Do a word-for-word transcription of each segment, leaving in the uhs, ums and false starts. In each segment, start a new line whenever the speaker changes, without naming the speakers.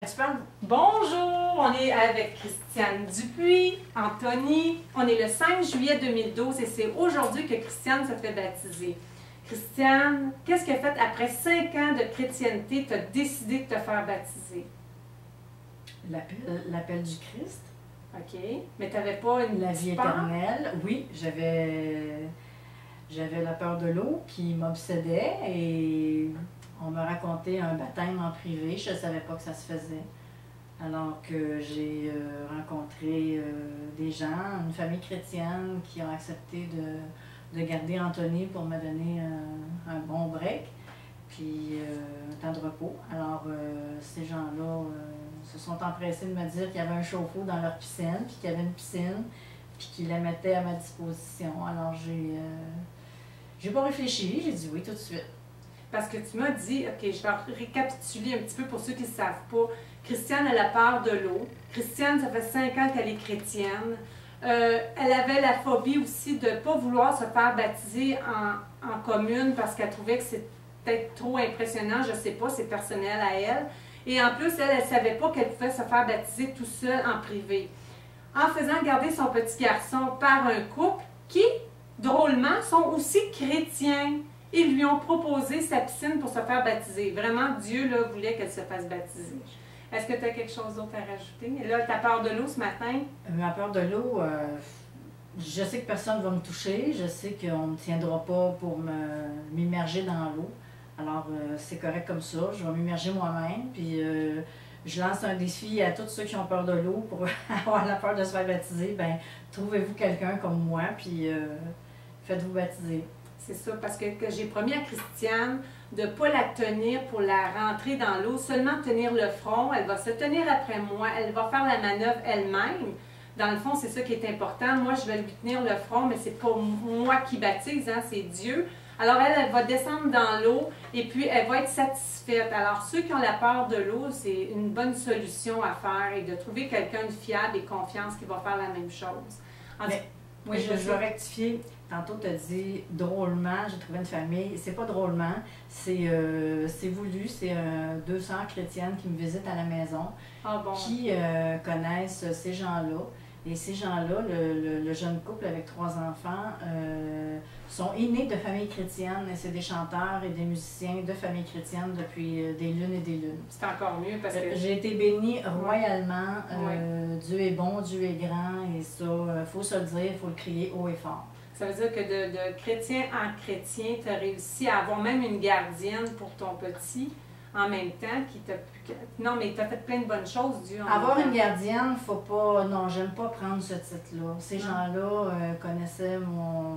Super. Bonjour, on est avec Christiane Dupuis, Anthony. On est le cinq juillet deux mille douze et c'est aujourd'hui que Christiane se fait baptiser. Christiane, qu'est-ce qui a fait après cinq ans de chrétienté, tu as décidé de te faire baptiser?
L'appel du Christ.
OK. Mais tu n'avais pas une
La vie éternelle. Oui, j'avais j'avais la peur de l'eau qui m'obsédait et on me racontait un baptême en privé. Je ne savais pas que ça se faisait. Alors que j'ai euh, rencontré euh, des gens, une famille chrétienne qui ont accepté de, de garder Anthony pour me donner un, un bon break, puis euh, un temps de repos. Alors euh, ces gens-là euh, se sont empressés de me dire qu'il y avait un chauffe-eau dans leur piscine, puis qu'il y avait une piscine, puis qu'ils la mettaient à ma disposition. Alors j'ai euh, j'ai pas réfléchi, j'ai dit oui tout de suite.
Parce que tu m'as dit, OK, je vais récapituler un petit peu pour ceux qui ne savent pas. Christiane a la peur de l'eau. Christiane, ça fait cinq ans qu'elle est chrétienne. Euh, elle avait la phobie aussi de ne pas vouloir se faire baptiser en, en commune parce qu'elle trouvait que c'était peut-être trop impressionnant, je ne sais pas, c'est personnel à elle. Et en plus, elle, elle ne savait pas qu'elle pouvait se faire baptiser tout seul en privé. En faisant garder son petit garçon par un couple qui, drôlement, sont aussi chrétiens. Ils lui ont proposé sa piscine pour se faire baptiser. Vraiment, Dieu là, voulait qu'elle se fasse baptiser. Est-ce que tu as quelque chose d'autre à rajouter? Et là, ta peur de l'eau ce matin?
Ma peur de l'eau, euh, je sais que personne ne va me toucher. Je sais qu'on ne me tiendra pas pour m'immerger dans l'eau. Alors, euh, c'est correct comme ça. Je vais m'immerger moi-même. Puis, euh, je lance un défi à tous ceux qui ont peur de l'eau pour avoir la peur de se faire baptiser. Bien, trouvez-vous quelqu'un comme moi, puis euh, faites-vous baptiser.
C'est ça, parce que, que j'ai promis à Christiane de ne pas la tenir pour la rentrer dans l'eau, seulement tenir le front. Elle va se tenir après moi, elle va faire la manœuvre elle-même. Dans le fond, c'est ça qui est important. Moi, je vais lui tenir le front, mais c'est pas moi qui baptise, hein, c'est Dieu. Alors, elle, elle va descendre dans l'eau et puis elle va être satisfaite. Alors, ceux qui ont la peur de l'eau, c'est une bonne solution à faire et de trouver quelqu'un de fiable et confiance qui va faire la même chose. En
mais, oui, je, je veux rectifier. Tantôt, tu as dit drôlement, j'ai trouvé une famille. C'est pas drôlement, c'est euh, voulu. C'est euh, deux sœurs chrétiennes qui me visitent à la maison,
ah bon.
qui euh, connaissent ces gens-là. Et ces gens-là, le, le, le jeune couple avec trois enfants, euh, sont aînés de familles chrétiennes. Et c'est des chanteurs et des musiciens de familles chrétiennes depuis euh, des lunes et des lunes.
C'est encore mieux parce que...
J'ai été bénie royalement. Euh, ouais. Dieu est bon, Dieu est grand. Et ça, il faut se le dire, il faut le crier haut et fort.
Ça veut dire que de, de chrétien en chrétien, tu as réussi à avoir même une gardienne pour ton petit en même temps qui t'a... Non, mais tu as fait plein de bonnes choses, Dieu. En
avoir
même
une gardienne, faut pas... Non, j'aime pas prendre ce titre-là. Ces gens-là euh, connaissaient mon...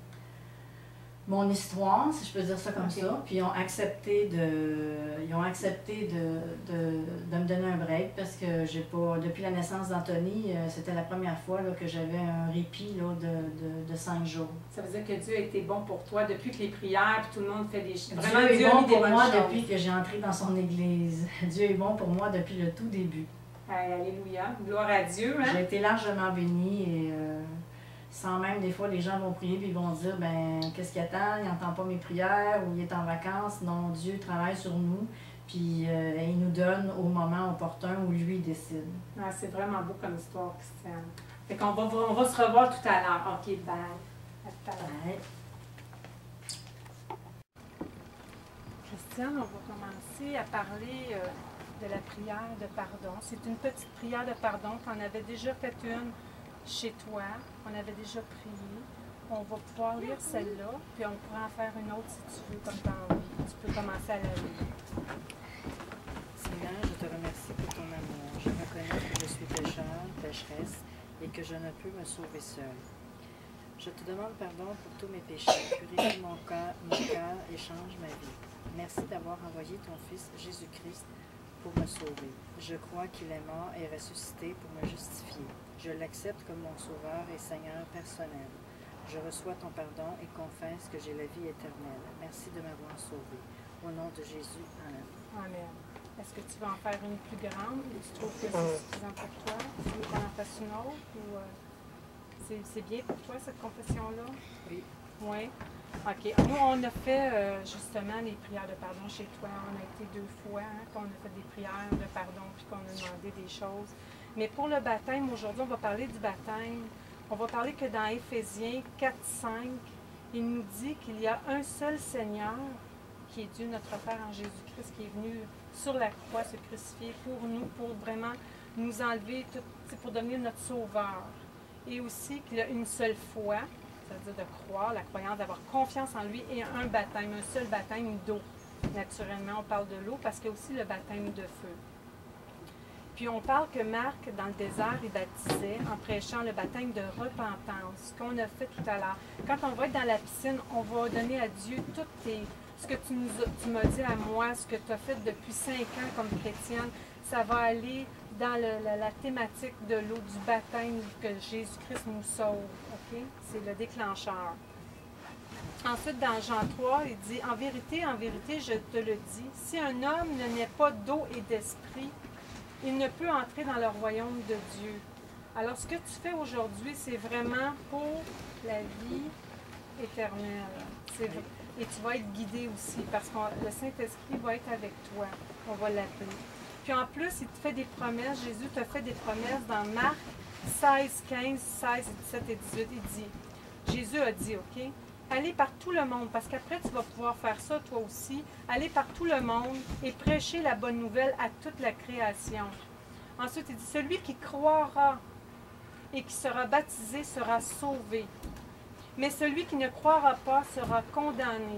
mon histoire, si je peux dire ça comme okay. ça, puis ils ont accepté de, ils ont accepté de, de, de me donner un break parce que j'ai pas, depuis la naissance d'Anthony, euh, c'était la première fois là, que j'avais un répit là, de, de, de cinq jours.
Ça veut dire que Dieu a été bon pour toi depuis que les prières, puis tout le monde fait des choses.
Vraiment, Dieu est bon pour moi choses. Depuis que j'ai entré dans son église. Dieu est bon pour moi depuis le tout début.
Alléluia, gloire à Dieu. Hein?
J'ai été largement bénie et... Euh, sans même, des fois, les gens vont prier et ils vont dire, ben qu'est-ce qu'il attend, il n'entend pas mes prières ou il est en vacances. Non, Dieu travaille sur nous, puis euh, il nous donne au moment opportun où lui décide.
Ah, c'est vraiment beau comme histoire, Christiane. Fait qu'on va, on va se revoir tout à l'heure. OK, bye. À tout à l'heure. Christiane, on va commencer à parler euh, de la prière de pardon. C'est une petite prière de pardon. Tu en avais déjà fait une chez toi, on avait déjà prié. On va pouvoir lire celle-là, puis on pourra en faire une autre si tu veux, comme tu as envie. Tu peux commencer à la lire.
Seigneur, je te remercie pour ton amour. Je reconnais que je suis pécheur, pécheresse, et que je ne peux me sauver seule. Je te demande pardon pour tous mes péchés. Purifie mon cœur, mon cœur et change ma vie. Merci d'avoir envoyé ton Fils Jésus-Christ pour me sauver. Je crois qu'il est mort et ressuscité pour me justifier. Je l'accepte comme mon sauveur et Seigneur personnel. Je reçois ton pardon et confesse que j'ai la vie éternelle. Merci de m'avoir sauvé. Au nom de Jésus, Amen.
Amen. Est-ce que tu veux en faire une plus grande ou tu trouves que c'est suffisant pour toi? Tu veux qu'on en fasse une autre? Ou euh, c'est bien pour toi, cette confession-là?
Oui.
Oui. OK. Nous, on a fait euh, justement les prières de pardon chez toi. On a été deux fois, hein, qu'on a fait des prières de pardon, puis qu'on a demandé des choses. Mais pour le baptême, aujourd'hui, on va parler du baptême. On va parler que dans Éphésiens quatre, cinq, il nous dit qu'il y a un seul Seigneur, qui est Dieu notre Père en Jésus-Christ, qui est venu sur la croix se crucifier pour nous, pour vraiment nous enlever, tout, pour devenir notre sauveur. Et aussi qu'il y a une seule foi, c'est-à-dire de croire, la croyance, d'avoir confiance en lui, et un baptême, un seul baptême d'eau. Naturellement, on parle de l'eau parce qu'il y a aussi le baptême de feu. Puis on parle que Marc, dans le désert, il baptisait en prêchant le baptême de repentance, ce qu'on a fait tout à l'heure. Quand on va être dans la piscine, on va donner à Dieu tout tes, ce que tu, nous as, tu m'as dit à moi, ce que tu as fait depuis cinq ans comme chrétienne. Ça va aller dans le, la, la thématique de l'eau, du baptême, que Jésus-Christ nous sauve. Okay? C'est le déclencheur. Ensuite, dans Jean trois, il dit « En vérité, en vérité, je te le dis, si un homme ne naît pas d'eau et d'esprit, il ne peut entrer dans le royaume de Dieu. » Alors, ce que tu fais aujourd'hui, c'est vraiment pour la vie éternelle. C'est vrai. Et tu vas être guidé aussi, parce que le Saint-Esprit va être avec toi. On va l'appeler. Puis en plus, il te fait des promesses. Jésus te fait des promesses dans Marc seize, quinze, seize, dix-sept et dix-huit. Il dit, Jésus a dit, OK, allez par tout le monde, parce qu'après tu vas pouvoir faire ça toi aussi. Allez par tout le monde et prêcher la bonne nouvelle à toute la création. Ensuite, il dit, celui qui croira et qui sera baptisé sera sauvé. Mais celui qui ne croira pas sera condamné.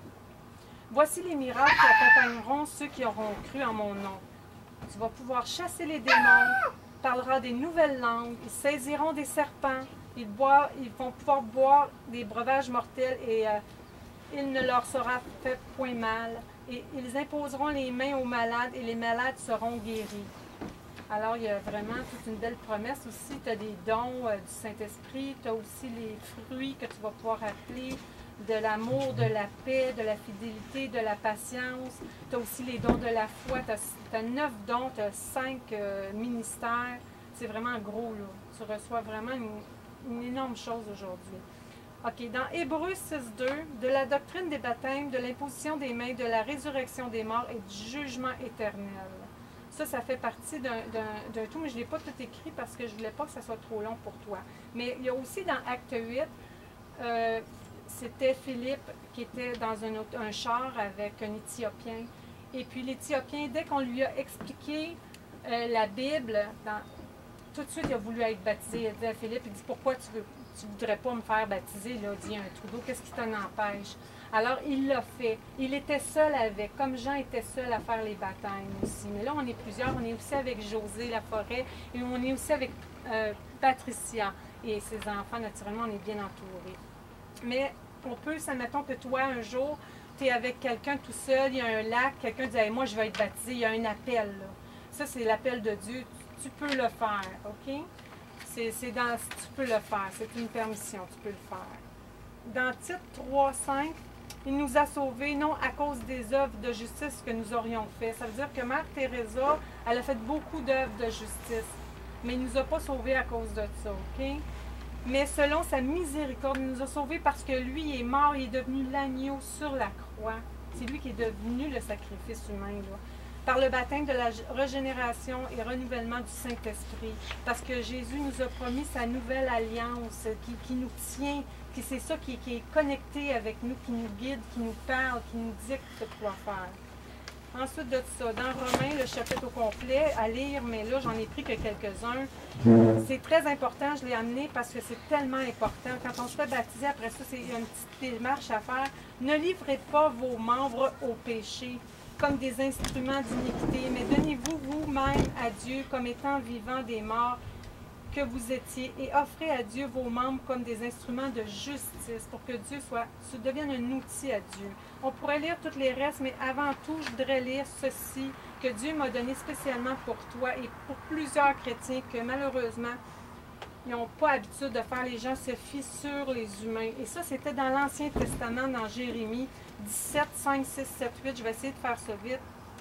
Voici les miracles qui accompagneront ceux qui auront cru en mon nom. Tu vas pouvoir chasser les démons, parleras des nouvelles langues, ils saisiront des serpents, ils, boivent, ils vont pouvoir boire des breuvages mortels et euh, il ne leur sera fait point mal. Et ils imposeront les mains aux malades et les malades seront guéris. Alors, il y a vraiment toute une belle promesse aussi. Tu as des dons euh, du Saint-Esprit, tu as aussi les fruits que tu vas pouvoir appeler, de l'amour, de la paix, de la fidélité, de la patience. Tu as aussi les dons de la foi. Tu as neuf dons, tu as cinq euh, ministères. C'est vraiment gros, là. Tu reçois vraiment une, une énorme chose aujourd'hui. OK. Dans Hébreux six, deux, de la doctrine des baptêmes, de l'imposition des mains, de la résurrection des morts et du jugement éternel. Ça, ça fait partie d'un tout, mais je ne l'ai pas tout écrit parce que je ne voulais pas que ça soit trop long pour toi. Mais il y a aussi dans Acte huit, euh, c'était Philippe qui était dans un, un char avec un Éthiopien. Et puis l'Éthiopien, dès qu'on lui a expliqué euh, la Bible, dans, tout de suite, il a voulu être baptisé. Il a dit à Philippe, il dit, pourquoi tu veux, tu voudrais pas me faire baptiser? Là, il dit, un trou d'eau, qu'est-ce qui t'en empêche? Alors, il l'a fait. Il était seul avec, comme Jean était seul à faire les baptêmes aussi. Mais là, on est plusieurs. On est aussi avec José Laforêt et on est aussi avec euh, Patricia et ses enfants. Naturellement, on est bien entourés. Mais on peut, ça mettons que toi, un jour, tu es avec quelqu'un tout seul, il y a un lac, quelqu'un dit hey, « moi, je vais être baptisé », il y a un appel. Là. Ça, c'est l'appel de Dieu. Tu, tu peux le faire, OK? C'est dans, tu peux le faire. C'est une permission, tu peux le faire. Dans Tite trois, cinq, il nous a sauvés, non à cause des œuvres de justice que nous aurions fait. Ça veut dire que Mère Teresa, elle a fait beaucoup d'œuvres de justice, mais il ne nous a pas sauvés à cause de ça, OK? Mais selon sa miséricorde, il nous a sauvés parce que lui est mort, il est devenu l'agneau sur la croix. C'est lui qui est devenu le sacrifice humain, là. Par le baptême de la régénération et renouvellement du Saint-Esprit. Parce que Jésus nous a promis sa nouvelle alliance qui, qui nous tient, qui c'est ça qui, qui est connecté avec nous, qui nous guide, qui nous parle, qui nous dicte quoi faire. Ensuite de ça, dans Romains, le chapitre au complet, à lire, mais là, j'en ai pris que quelques-uns. C'est très important, je l'ai amené parce que c'est tellement important. Quand on se fait baptiser, après ça, c'est une petite démarche à faire. Ne livrez pas vos membres au péché comme des instruments d'iniquité, mais donnez-vous vous-même à Dieu comme étant vivants des morts que vous étiez et offrez à Dieu vos membres comme des instruments de justice pour que Dieu soit, devienne un outil à Dieu. On pourrait lire tous les restes, mais avant tout, je voudrais lire ceci que Dieu m'a donné spécialement pour toi et pour plusieurs chrétiens que malheureusement, ils n'ont pas l'habitude de faire. Les gens se fient sur les humains. Et ça, c'était dans l'Ancien Testament, dans Jérémie dix-sept, cinq, six, sept, huit. Je vais essayer de faire ça vite.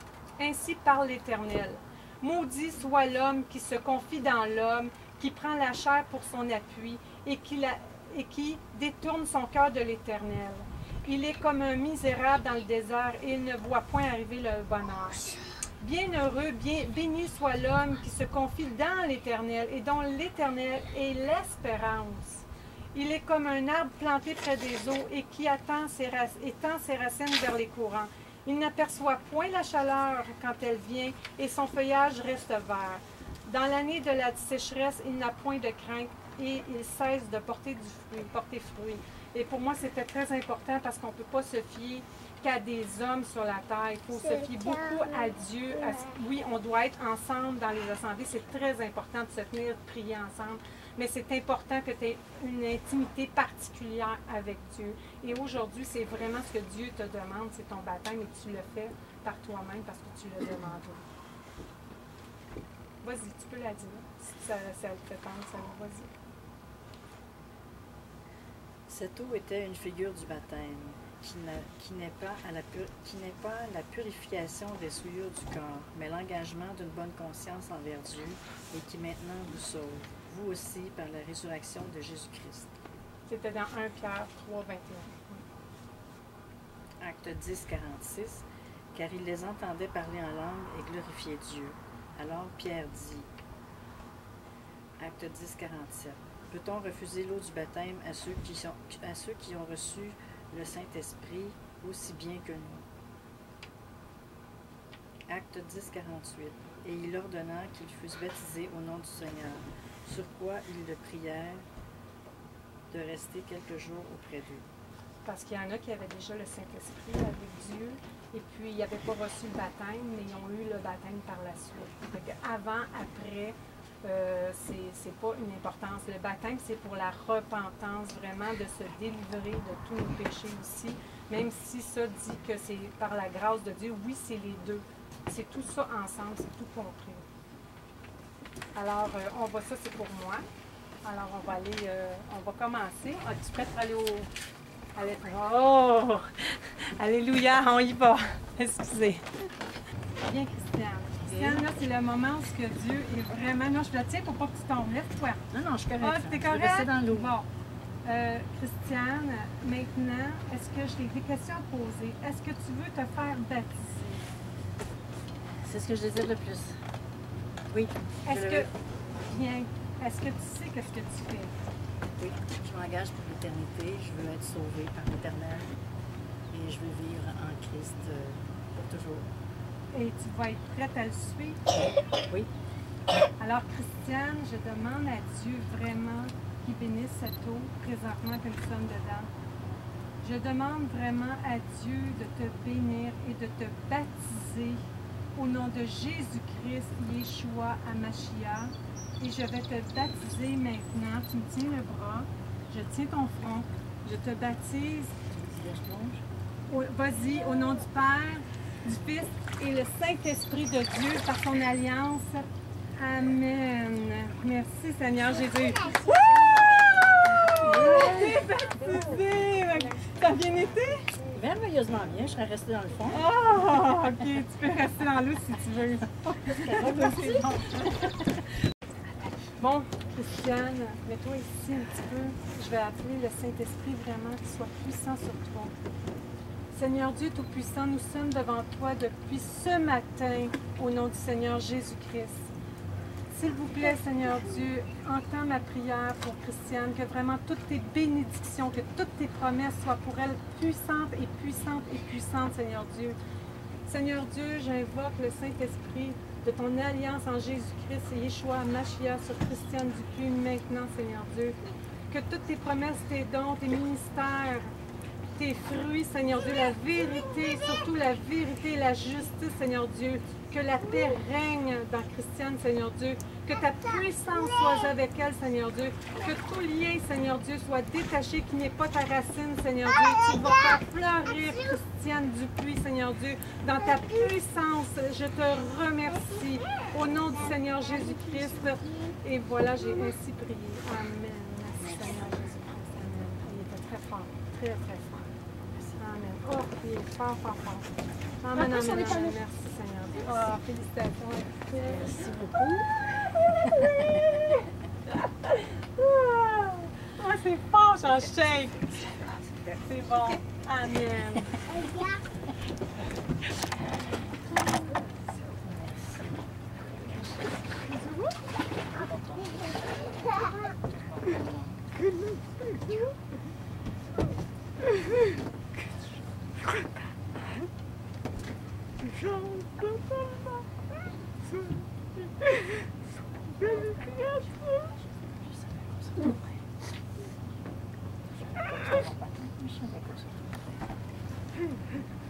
Ainsi parle l'Éternel. Maudit soit l'homme qui se confie dans l'homme, qui prend la chair pour son appui et qui la, et qui détourne son cœur de l'Éternel. Il est comme un misérable dans le désert et il ne voit point arriver le bonheur. Bienheureux, bien, béni soit l'homme qui se confie dans l'Éternel et dont l'Éternel est l'espérance. Il est comme un arbre planté près des eaux et qui attend ses rac- étend ses racines vers les courants. Il n'aperçoit point la chaleur quand elle vient et son feuillage reste vert. Dans l'année de la sécheresse, il n'a point de crainte et il cesse de porter du fruit, porter fruit. Et pour moi, c'était très important parce qu'on ne peut pas se fier qu'à des hommes sur la terre. Il faut se fier beaucoup à Dieu. À... Oui, on doit être ensemble dans les assemblées. C'est très important de se tenir, de prier ensemble. Mais c'est important que tu aies une intimité particulière avec Dieu. Et aujourd'hui, c'est vraiment ce que Dieu te demande, c'est ton baptême et tu le fais par toi-même parce que tu le demandes. Vas-y, tu peux la dire. Si ça, ça te fait tendre, ça va, vas-y.
Cette eau était une figure du baptême, qui n'est pas, à la pur, qui n'est pas la purification des souillures du corps, mais l'engagement d'une bonne conscience envers Dieu et qui maintenant vous sauve, vous aussi, par la résurrection de Jésus-Christ.
C'était dans un Pierre trois, vingt et un.
Acte dix, quarante-six. Car il les entendait parler en langue et glorifier Dieu. Alors Pierre dit, Acte dix, quarante-sept. Peut-on refuser l'eau du baptême à ceux qui, sont, à ceux qui ont reçu le Saint-Esprit aussi bien que nous? Acte dix, quarante-huit. Et il ordonna qu'ils fussent baptisés au nom du Seigneur, sur quoi ils le prièrent de rester quelques jours auprès d'eux.
Parce qu'il y en a qui avaient déjà le Saint-Esprit avec Dieu, et puis ils n'avaient pas reçu le baptême, mais ils ont eu le baptême par la suite. Donc, avant, après, euh, c'est pas une importance. Le baptême, c'est pour la repentance, vraiment de se délivrer de tous nos péchés aussi, même si ça dit que c'est par la grâce de Dieu. Oui, c'est les deux. C'est tout ça ensemble, c'est tout compris. Alors, euh, on va, ça c'est pour moi. Alors, on va aller, euh, on va commencer. Ah, tu es prête pour aller au... Allez, oh! Alléluia, on y va. Excusez. Bien, Christiane. Christiane, là, c'est le moment où ce que Dieu est vraiment... Non, je te tiens pour pas que tu tombes. Lève-toi.
Non, non, je suis correcte.
Ah, t'es
Je vais
correcte?
rester dans l'eau.
Bon. Euh, Christiane, maintenant, est-ce que j'ai des questions à poser? Est-ce que tu veux te faire baptiser?
C'est ce que je désire le plus. Oui.
Est-ce
je
que...
le...
Bien. Est-ce que tu sais qu'est-ce que tu fais?
Oui, je m'engage pour l'éternité. Je veux être sauvée par l'Éternel et je veux vivre en Christ euh, pour toujours.
Et tu vas être prête à le suivre?
Oui.
Alors, Christiane, je demande à Dieu vraiment qu'il bénisse cette eau présentement que nous sommes dedans. Je demande vraiment à Dieu de te bénir et de te baptiser au nom de Jésus-Christ, Yeshua Hamashiach. Et je vais te baptiser maintenant. Tu me tiens le bras. Je tiens ton front. Je te baptise. Vas-y, au nom du Père, du Fils et le Saint-Esprit de Dieu par son alliance. Amen. Merci Seigneur Jésus. Wouh! T'es baptisé! Ça a bien été?
Merveilleusement bien, je serais restée dans le fond.
Oh, ok, tu peux rester dans l'eau si tu veux. Bon, Christiane, mets-toi ici un petit peu. Je vais appeler le Saint-Esprit vraiment qui soit puissant sur toi. Seigneur Dieu Tout-Puissant, nous sommes devant toi depuis ce matin au nom du Seigneur Jésus-Christ. S'il vous plaît, Seigneur Dieu, entends ma prière pour Christiane, que vraiment toutes tes bénédictions, que toutes tes promesses soient pour elle puissantes et puissantes et puissantes, Seigneur Dieu. Seigneur Dieu, j'invoque le Saint-Esprit de ton alliance en Jésus-Christ et Yeshua Hamashiach sur Christiane Dupuis maintenant, Seigneur Dieu. Que toutes tes promesses, tes dons, tes ministères, tes fruits, Seigneur Dieu, la vérité, surtout la vérité et la justice, Seigneur Dieu, que la paix règne dans Christiane, Seigneur Dieu, que ta puissance soit avec elle, Seigneur Dieu, que tout lien, Seigneur Dieu, soit détaché, qu'il n'y ait pas ta racine, Seigneur Dieu, tu vas faire fleurir Christiane Dupuis, Seigneur Dieu, dans ta puissance, je te remercie, au nom du Seigneur Jésus-Christ, et voilà, j'ai ainsi prié. Amen. Merci, Seigneur Jésus-Christ. Amen. Il était très fort, très, très fort. Amen. Oh, il est fort, fort, fort. Amen, amen, amen. Merci, Seigneur Dieu. Oh, félicitations. Merci beaucoup. Oh, c'est fort, j'en shake. C'est bon. Amen.
Thank you.